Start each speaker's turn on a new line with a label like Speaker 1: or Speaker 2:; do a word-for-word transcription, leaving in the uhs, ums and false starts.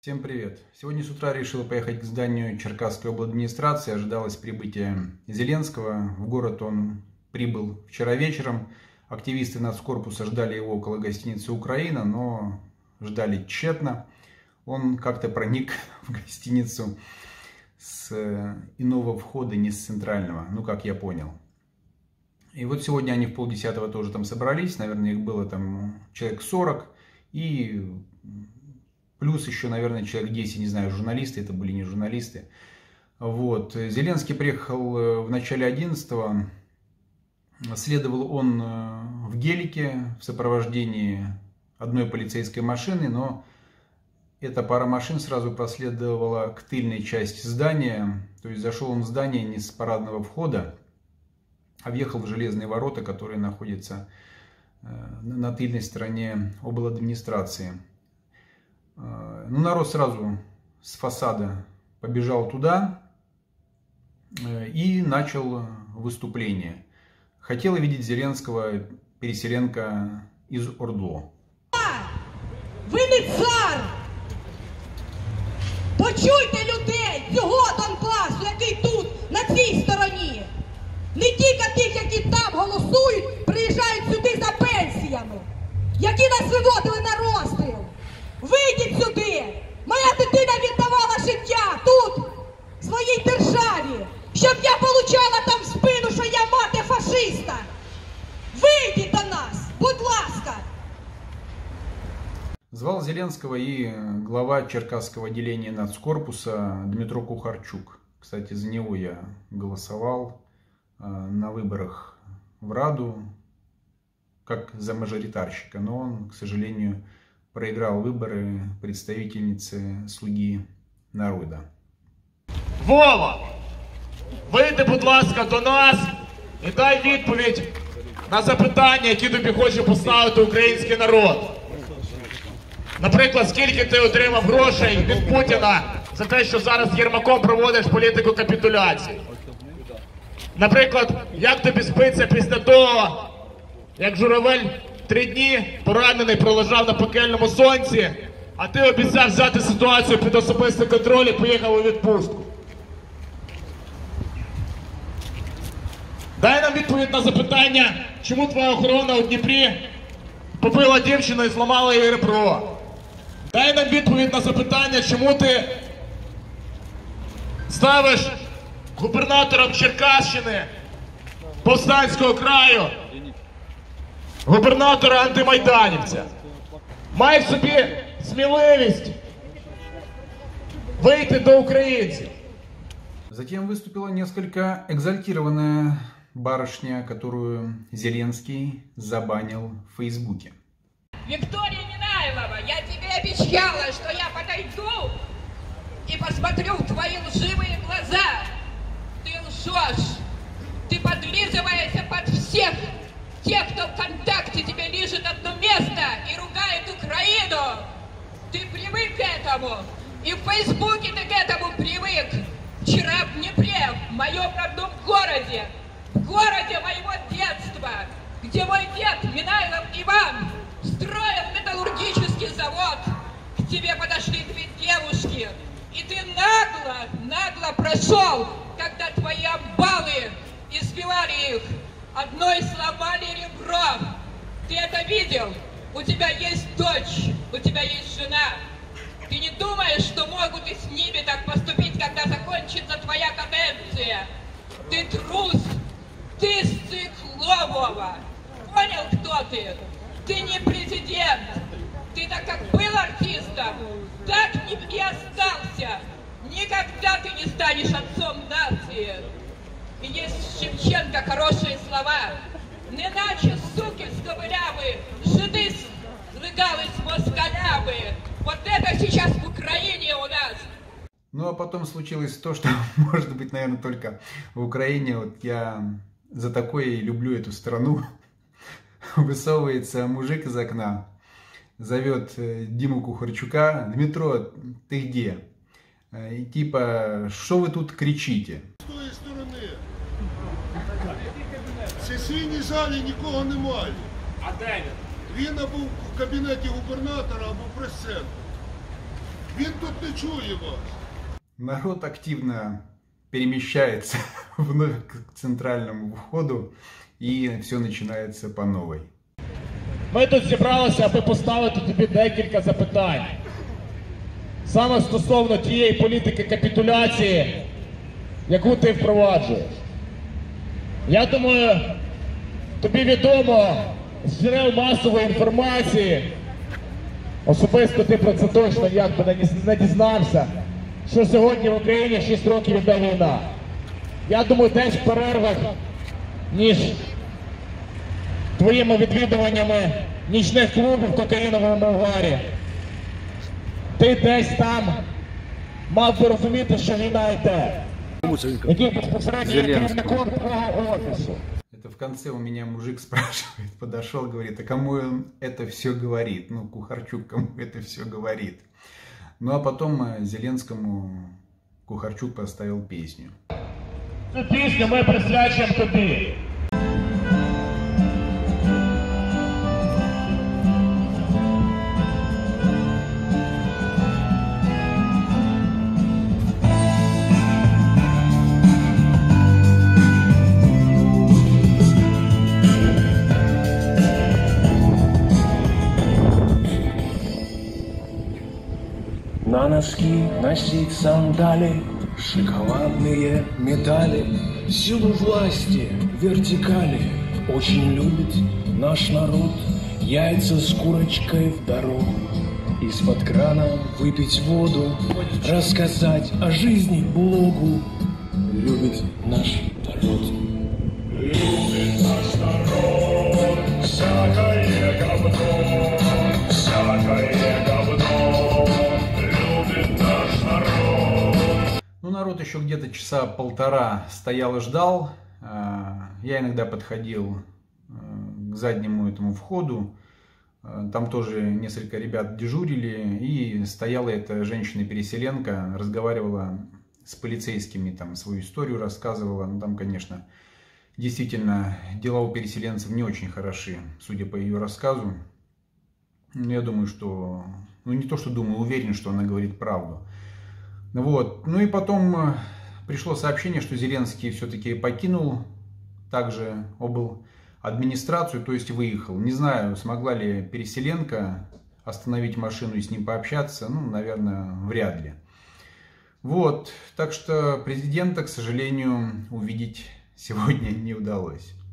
Speaker 1: Всем привет! Сегодня с утра решил поехать к зданию Черкасской обладминистрации. Ожидалось прибытие Зеленского. В город он прибыл вчера вечером. Активисты нацкорпуса ждали его около гостиницы «Украина», но ждали тщетно. Он как-то проник в гостиницу с иного входа, не с центрального, ну как я понял. И вот сегодня они в полдесятого тоже там собрались, наверное, их было там человек сорок. И плюс еще, наверное, человек десять, не знаю, журналисты, это были не журналисты. Вот. Зеленский приехал в начале одиннадцатого. Следовал он в гелике в сопровождении одной полицейской машины, но эта пара машин сразу проследовала к тыльной части здания. То есть зашел он в здание не с парадного входа, а въехал в железные ворота, которые находятся на тыльной стороне обладминистрации. Ну, народ сразу с фасада побежал туда и начал выступление. Хотела видеть Зеленского переселенка из ОРДЛО.
Speaker 2: Ви не цар! Почуйте людей цього Донбасу, який тут, на цій стороні. Не тільки тих, які там голосують, приїжджають сюди за пенсіями, які нас виводили на розстріл. Вийдіть сюди! Моя дитина віддавала життя тут, в своїй державі, щоб я получала там в спину, що я мати фашиста. Вийдіть до нас, будь ласка!
Speaker 1: Звал Зеленского и глава Черкасского отделения нацкорпуса Дмитро Кухарчук. Кстати, за него я голосовал на выборах в Раду, как за мажоритарщика, но он, к сожалению, проиграл выборы представительницы «Слуги народа».
Speaker 3: Вова, вийди, будь ласка, до нас і дай відповідь на запитання, які тобі хоче поставити український народ. Наприклад, скільки ти отримав грошей від Путіна за те, що зараз з Єрмаком проводиш політику капітуляції? Наприклад, як тобі спиться після того, як Журавель три дні поранений пролежав на пекельному сонці, а ти обіцяв взяти ситуацію під особистий контроль і поїхав у відпустку? Дай нам відповідь на запитання, чому твоя охорона у Дніпрі побила дівчину і зламала її ребро. Дай нам відповідь на запитання, чому ти ставиш губернатором Черкащини, Повстанського краю, губернатора антимайданівця. Май в собі сміливість вийти до українців.
Speaker 1: Затем выступила несколько экзальтированная барышня, которую Зеленский забанил в Фейсбуке.
Speaker 2: Виктория Минайлова, я тебе обещала, что я подойду и посмотрю в твои лживые глаза. Ты лжешь, ты подлизываешься под всех тех, кто ВКонтакте тебе лижет одно место и ругает Украину. Ты привык к этому, и в Фейсбуке ты к этому привык. Вчера в Днепре, в моем родном городе, в городе моего детства, где мой дед Минайлов Иван строил металлургический завод, к тебе подошли две девушки, и ты нагло, нагло прошел, когда твои амбалы избивали их, одной сломали ребро. Ты это видел? У тебя есть дочь, у тебя есть жена. Ты не думаешь, что могут и с ними так поступить, когда закончится твоя каденция? Ты трус, ты сыкло, Вова. Понял, кто ты? Ты не президент. Ты так как был артистом, так и остался. Никогда ты не станешь отцом нации. И есть Шевченко хорошие слова. Неначе суки сковырявы, жиды злыгались москалявы. Вот это сейчас в Украине у нас.
Speaker 1: Ну, а потом случилось то, что может быть, наверное, только в Украине. Вот я за такое и люблю эту страну. Высовывается мужик из окна, зовет Диму Кухарчука: «Дмитро, ты где?» И типа: «Что вы тут кричите?»
Speaker 4: З тої сторони. В сесійній залі нікого немає.
Speaker 3: А де він?
Speaker 4: Він або в кабінеті губернатора, або в прес-центрі. Він тут не чує вас.
Speaker 1: Народ активно перемещается вновь к центральному входу, и все начинается по новой.
Speaker 3: Ми тут зібралися, аби поставити тобі декілька запитань. Саме стосовно тієї політики капітуляції, яку ти впроваджуєш. Я думаю, тобі відомо з джерел масової інформації, особисто ти про це точно якби не дізнався, що сьогодні в Україні шість років іде війна. Я думаю, десь в перервах ніж твоїми відвідуваннями нічних клубів в кокаїновому угарі, ти десь там мав би розуміти, що війна йде. Який безпосередньо керівником твого офісу.
Speaker 1: Это в конце у меня мужик спрашивает, подошел, говорит, а кому он это все говорит? Ну, Кухарчук кому это все говорит? Ну, а потом Зеленскому Кухарчук поставил песню.
Speaker 3: Цю пісню ми присвячуємо тобі.
Speaker 5: На носки носить сандали, шоколадные медали, силу власти, вертикали очень любит наш народ. Яйца с курочкой в дорогу, из-под крана выпить воду, рассказать о жизни блогу. Любит наш народ. Любит наш народ, всякое говно, всякое говно.
Speaker 1: Ну, народ еще где-то часа полтора стоял и ждал. Я иногда подходил к заднему этому входу. Там тоже несколько ребят дежурили. И стояла эта женщина-переселенка, разговаривала с полицейскими, там свою историю рассказывала. Ну, там, конечно, действительно дела у переселенцев не очень хороши, судя по ее рассказу. Я думаю, что... Ну, не то, что думаю, уверен, что она говорит правду. Вот. Ну и потом пришло сообщение, что Зеленский все-таки покинул также обл. Администрацию, то есть выехал. Не знаю, смогла ли переселенка остановить машину и с ним пообщаться. Ну, наверное, вряд ли. Вот. Так что президента, к сожалению, увидеть сегодня не удалось.